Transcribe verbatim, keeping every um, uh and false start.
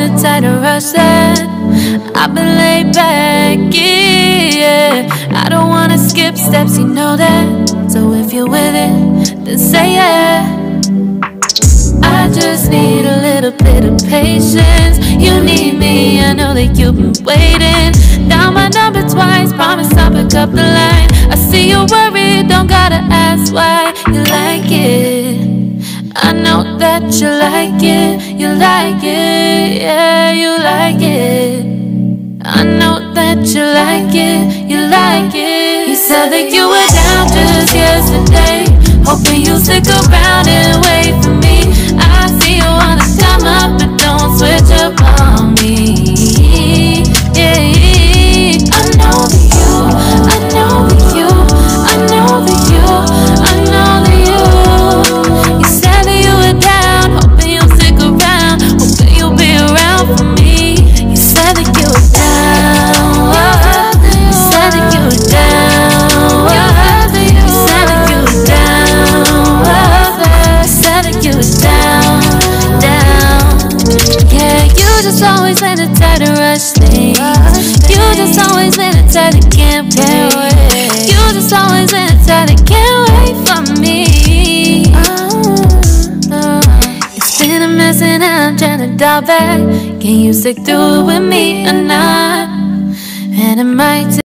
in a tighter rush that I've been laid back, yeah. I don't wanna skip steps, you know that. So if you're with it, then say yeah. I just need a little bit of patience. You need me, I know that you've been waiting. Down my number twice, promise I'll pick up the line. I see you worried, don't gotta ask why. You like it, I know that you like it. You like it, yeah, you like it. I know that you like it, you like it. You said that you were down just yesterday, hoping you'll stick around and wait for me. I see you wanna come up, but don't switch up on me. Yeah, I know that you, I know that you, I know that you, I know that you. You said that you were down, hoping you'll stick around, hoping you'll be around for me. You said that you were down, you said that you were down, you said that you were down, you said that you were down, down. Yeah, you just always in a tighter rush thing. You just always in a tighter can't wait. You just always in a tighter can't wait for me. It's been a mess and I'm trying to dial back. Can you stick through it with me or not? And it might